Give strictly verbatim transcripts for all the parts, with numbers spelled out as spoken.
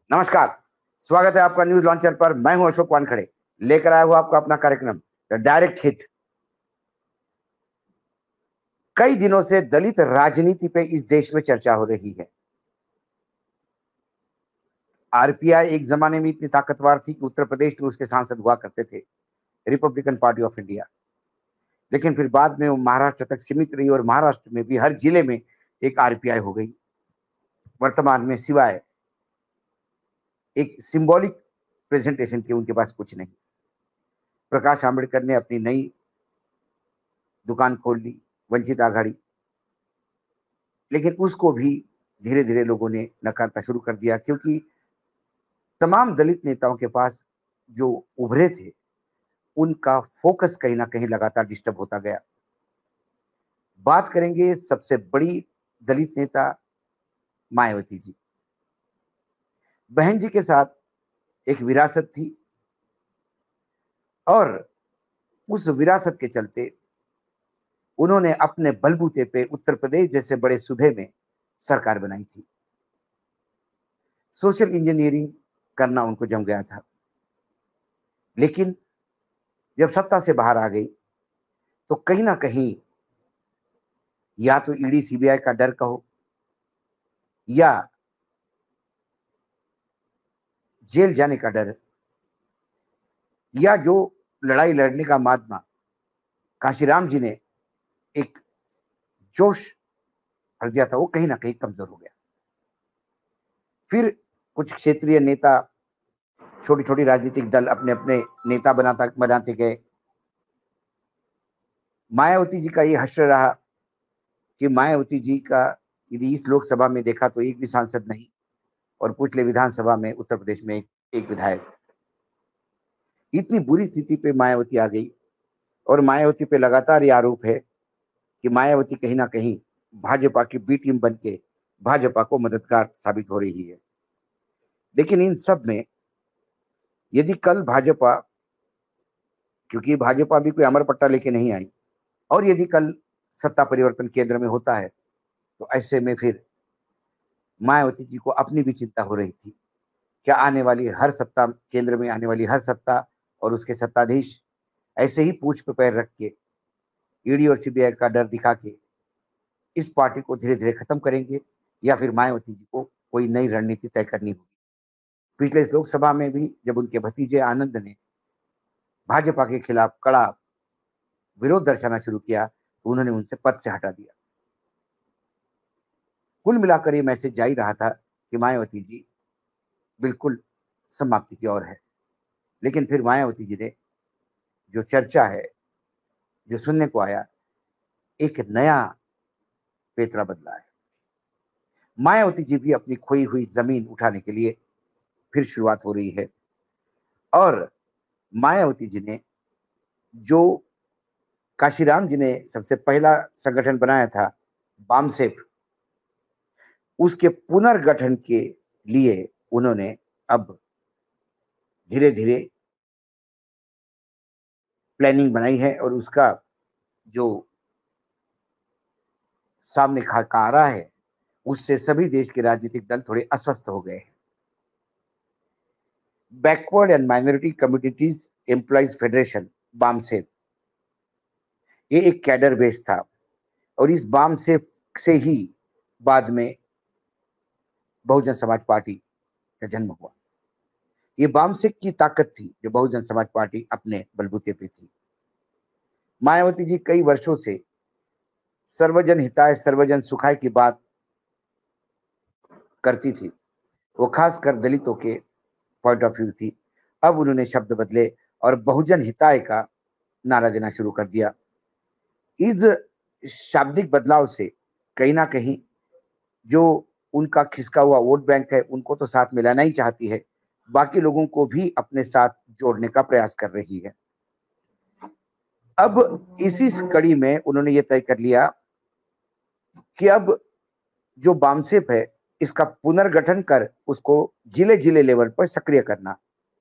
नमस्कार, स्वागत है आपका न्यूज लॉन्चर पर। मैं हूं अशोक वानखड़े, लेकर आया हूं आपका अपना कार्यक्रम द डायरेक्ट हिट। कई दिनों से दलित राजनीति पे इस देश में चर्चा हो रही है। आरपीआई एक जमाने में इतनी ताकतवर थी कि उत्तर प्रदेश में उसके सांसद हुआ करते थे, रिपब्लिकन पार्टी ऑफ इंडिया। लेकिन फिर बाद में वो महाराष्ट्र तक सीमित रही और महाराष्ट्र में भी हर जिले में एक आरपीआई हो गई। वर्तमान में सिवाय एक सिंबॉलिक प्रेजेंटेशन के उनके पास कुछ नहीं। प्रकाश आंबेडकर ने अपनी नई दुकान खोल ली, वंचित आघाड़ी, लेकिन उसको भी धीरे धीरे लोगों ने नकारना शुरू कर दिया, क्योंकि तमाम दलित नेताओं के पास जो उभरे थे उनका फोकस कहीं ना कहीं लगातार डिस्टर्ब होता गया। बात करेंगे सबसे बड़ी दलित नेता मायावती जी। बहन जी के साथ एक विरासत थी और उस विरासत के चलते उन्होंने अपने बलबूते पे उत्तर प्रदेश जैसे बड़े सूबे में सरकार बनाई थी। सोशल इंजीनियरिंग करना उनको जम गया था, लेकिन जब सत्ता से बाहर आ गई तो कहीं ना कहीं या तो ईडी सीबीआई का डर कहो या जेल जाने का डर, या जो लड़ाई लड़ने का मादमा काशीराम जी ने एक जोश भर दिया था, वो कहीं ना कहीं कमजोर हो गया। फिर कुछ क्षेत्रीय नेता, छोटी छोटी राजनीतिक दल अपने अपने नेता बनाता बनाते गए। मायावती जी का ये हश्र रहा कि मायावती जी का यदि इस लोकसभा में देखा तो एक भी सांसद नहीं, और पिछले विधानसभा में उत्तर प्रदेश में एक, एक विधायक। इतनी बुरी स्थिति पे मायावती आ गई और मायावती पे लगातार ये आरोप है कि मायावती कहीं ना कहीं भाजपा की बी टीम बन के भाजपा को मददगार साबित हो रही है। लेकिन इन सब में यदि कल भाजपा, क्योंकि भाजपा भी कोई अमर पट्टा लेके नहीं आई, और यदि कल सत्ता परिवर्तन केंद्र में होता है तो ऐसे में फिर मायावती जी को अपनी भी चिंता हो रही थी। क्या आने वाली हर सत्ता, केंद्र में आने वाली हर सत्ता और उसके सत्ताधीश ऐसे ही पूछ पे पैर रख के ईडी और सीबीआई का डर दिखा के इस पार्टी को धीरे धीरे खत्म करेंगे, या फिर मायावती जी को कोई नई रणनीति तय करनी होगी। पिछले इस लोकसभा में भी जब उनके भतीजे आनंद ने भाजपा के खिलाफ कड़ा विरोध दर्शाना शुरू किया तो उन्होंने उनसे पद से हटा दिया। कुल मिलाकर ये मैसेज जा ही रहा था कि मायावती जी बिल्कुल समाप्ति की ओर है। लेकिन फिर मायावती जी ने, जो चर्चा है, जो सुनने को आया, एक नया पेतरा बदला है। मायावती जी भी अपनी खोई हुई जमीन उठाने के लिए फिर शुरुआत हो रही है। और मायावती जी ने, जो काशीराम जी ने सबसे पहला संगठन बनाया था बामसेफ, उसके पुनर्गठन के लिए उन्होंने अब धीरे धीरे प्लानिंग बनाई है, और उसका जो सामने खा आ रहा है उससे सभी देश के राजनीतिक दल थोड़े अस्वस्थ हो गए हैं। Backward and minority communities employees federation BAMCEF, ये एक कैडर बेस था, और इस बामसेफ से ही बाद में बहुजन समाज पार्टी का जन्म हुआ। ये बामसेफ की ताकत थी जो बहुजन समाज पार्टी अपने बलबूते पे थी। मायावती जी कई वर्षों से सर्वजन हिताय सर्वजन सुखाय की बात करती थी, वो खासकर दलितों के पॉइंट ऑफ व्यू थी। अब उन्होंने शब्द बदले और बहुजन हिताय का नारा देना शुरू कर दिया। इस शाब्दिक बदलाव से कहीं ना कहीं जो उनका खिसका हुआ वोट बैंक है उनको तो साथ मिलाना ही चाहती है, बाकी लोगों को भी अपने साथ जोड़ने का प्रयास कर रही है। अब इसी कड़ी में उन्होंने ये तय कर लिया कि अब जो बामसेफ है इसका पुनर्गठन कर उसको जिले जिले लेवल पर सक्रिय करना।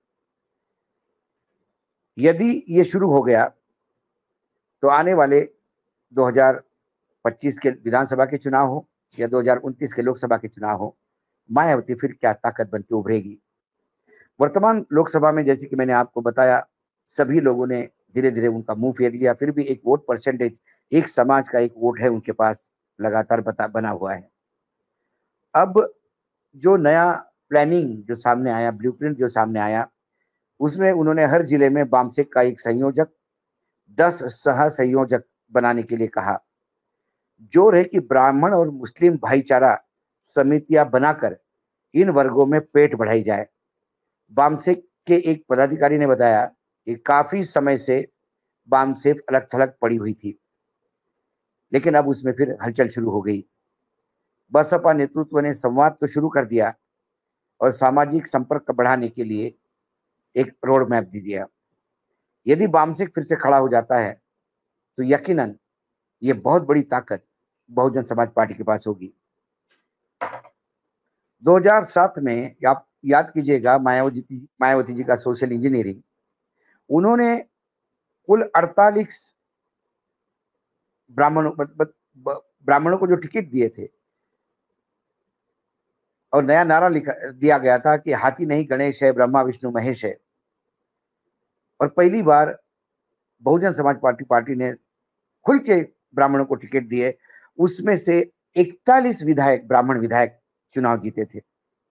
यदि ये शुरू हो गया तो आने वाले दो हज़ार पच्चीस के विधानसभा के चुनाव हो या दो हज़ार उनतीस के लोकसभा के चुनाव हो, मायावती फिर क्या ताकत बन के उभरेगी। वर्तमान लोकसभा में जैसे कि मैंने आपको बताया, सभी लोगों ने धीरे-धीरे उनका मुँह फेर लिया, फिर भी एक वोट परसेंटेज, एक समाज का एक वोट है उनके पास, लगातार बता बना हुआ है। अब जो नया प्लानिंग जो सामने आया, ब्लूप्रिंट जो सामने आया, उसमें उन्होंने हर जिले में वामसेक का एक संयोजक, दस सह संयोजक बनाने के लिए कहा। जोर है कि ब्राह्मण और मुस्लिम भाईचारा समितियां बनाकर इन वर्गों में पेट बढ़ाई जाए। वामसेक के एक पदाधिकारी ने बताया कि काफी समय से वामसेक अलग-थलग पड़ी हुई थी, लेकिन अब उसमें फिर हलचल शुरू हो गई। बसपा नेतृत्व ने संवाद तो शुरू कर दिया और सामाजिक संपर्क बढ़ाने के लिए एक रोड मैप दे दिया। यदि वामसेक फिर से खड़ा हो जाता है, तो यकीनन ये बहुत बड़ी ताकत बहुजन समाज पार्टी के पास होगी। दो हज़ार सात में आप याद कीजिएगा, मायावती जी मायावती जी का सोशल इंजीनियरिंग, उन्होंने कुल अड़तालीस ब्राह्मणों ब्राह्मणों को जो टिकट दिए थे और नया नारा लिखा दिया गया था कि हाथी नहीं गणेश है, ब्रह्मा विष्णु महेश है। और पहली बार बहुजन समाज पार्टी पार्टी ने खुल के ब्राह्मणों को टिकट दिए। उसमें से इकतालीस विधायक ब्राह्मण विधायक चुनाव जीते थे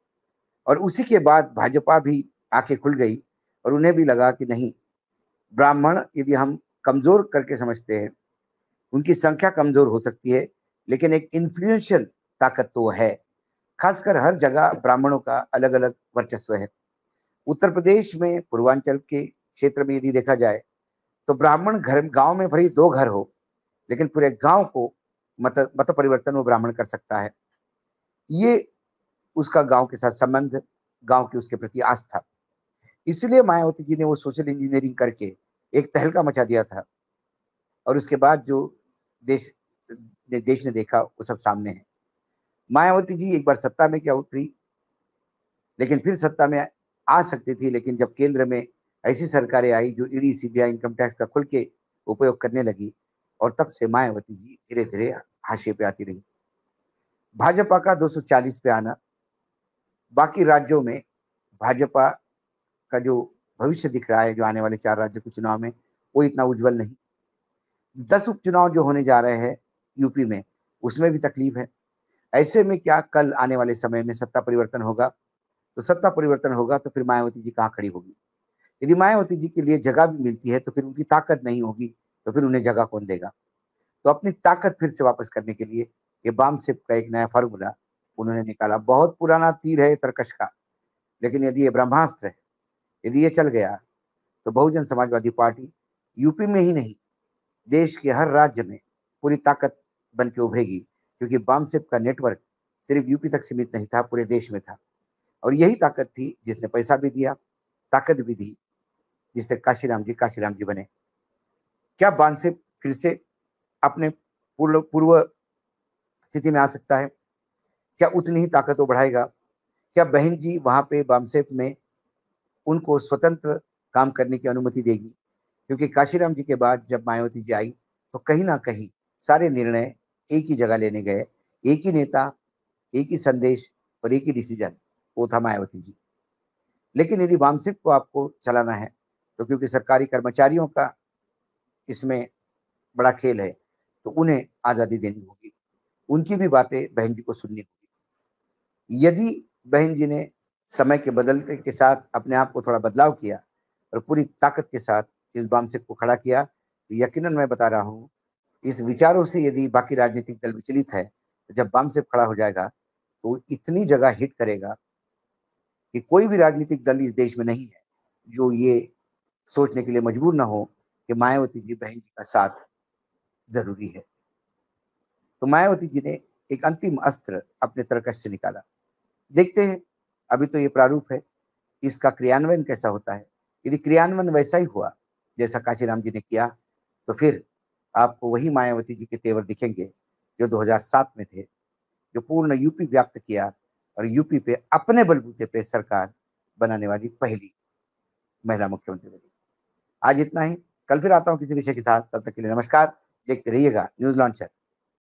और उसी के बाद भाजपा भी आंखें खुल गई और उन्हें भी लगा कि नहीं, ब्राह्मण यदि हम कमजोर करके समझते हैं, उनकी संख्या कमजोर हो सकती है, लेकिन एक इन्फ्लुएंशियल ताकत तो है। खासकर हर जगह ब्राह्मणों का अलग अलग वर्चस्व है। उत्तर प्रदेश में पूर्वांचल के क्षेत्र में यदि देखा जाए, तो ब्राह्मण घर गांव में भरी दो घर हो, लेकिन पूरे गांव को मत मत परिवर्तन वो ब्राह्मण कर सकता है। ये उसका गांव के साथ संबंध, गांव की उसके प्रति आस्था। इसलिए मायावती जी ने वो सोशल इंजीनियरिंग करके एक तहलका मचा दिया था और उसके बाद जो देश ने देश ने देखा वो सब सामने है। मायावती जी एक बार सत्ता में क्या उतरी, लेकिन फिर सत्ता में आ सकती थी, लेकिन जब केंद्र में ऐसी सरकारें आई जो ईडी, सीबीआई, इनकम टैक्स का खुल के उपयोग करने लगी, और तब से मायावती जी धीरे धीरे हाशिए पे आती रही। भाजपा का दो सौ चालीस पे आना, बाकी राज्यों में भाजपा का जो भविष्य दिख रहा है, जो आने वाले चार राज्यों के चुनाव में, वो इतना उज्जवल नहीं। दस उपचुनाव जो होने जा रहे हैं यूपी में, उसमें भी तकलीफ है। ऐसे में क्या कल आने वाले समय में सत्ता परिवर्तन होगा, तो सत्ता परिवर्तन होगा तो फिर मायावती जी कहाँ खड़ी होगी। यदि मायावती जी के लिए जगह भी मिलती है तो फिर उनकी ताकत नहीं होगी, तो फिर उन्हें जगह कौन देगा। तो अपनी ताकत फिर से वापस करने के लिए ये वामसेप का एक नया फार्मूला उन्होंने निकाला। बहुत पुराना तीर है तरकश का, लेकिन यदि ये ब्रह्मास्त्र है, यदि ये चल गया, तो बहुजन समाजवादी पार्टी यूपी में ही नहीं, देश के हर राज्य में पूरी ताकत बन के उभरेगी, क्योंकि वामसेप का नेटवर्क सिर्फ यूपी तक सीमित नहीं था, पूरे देश में था। और यही ताकत थी जिसने पैसा भी दिया, ताकत भी दी, जिससे काशीराम जी काशीराम जी बने। क्या वामसेप फिर से अपने पूर्व पूर्व स्थिति में आ सकता है? क्या उतनी ही ताकत वो बढ़ाएगा? क्या बहन जी वहां पे वामसेप में उनको स्वतंत्र काम करने की अनुमति देगी? क्योंकि काशीराम जी के बाद जब मायावती जी आई, तो कहीं ना कहीं सारे निर्णय एक ही जगह लेने गए, एक ही नेता, एक ही संदेश और एक ही डिसीजन, वो था मायावती जी। लेकिन यदि वामसेप को आपको चलाना है, तो क्योंकि सरकारी कर्मचारियों का इसमें बड़ा खेल है, तो उन्हें आजादी देनी होगी, उनकी भी बातें बहन जी को सुननी होगी। यदि बहन जी ने समय के बदलते के साथ अपने आप को थोड़ा बदलाव किया और पूरी ताकत के साथ इस वामसेप को खड़ा किया, तो यकीनन मैं बता रहा हूँ, इस विचारों से यदि बाकी राजनीतिक दल विचलित है, तो जब वामसेप खड़ा हो जाएगा, तो इतनी जगह हिट करेगा कि कोई भी राजनीतिक दल इस देश में नहीं है जो ये सोचने के लिए मजबूर ना हो कि मायावती जी बहन जी का साथ जरूरी है। तो मायावती जी ने एक अंतिम अस्त्र अपने तरकश से निकाला। देखते हैं, अभी तो ये प्रारूप है, इसका क्रियान्वयन कैसा होता है। यदि क्रियान्वयन वैसा ही हुआ जैसा काशीराम जी ने किया, तो फिर आपको वही मायावती जी के तेवर दिखेंगे जो दो हज़ार सात में थे, जो पूर्ण यूपी व्याप्त किया और यूपी पे अपने बलबूते पे सरकार बनाने वाली पहली महिला मुख्यमंत्री बनी। आज इतना ही, कल फिर आता हूँ किसी विषय के साथ, तब तक के लिए नमस्कार। देखते रहिएगा न्यूज लॉन्चर।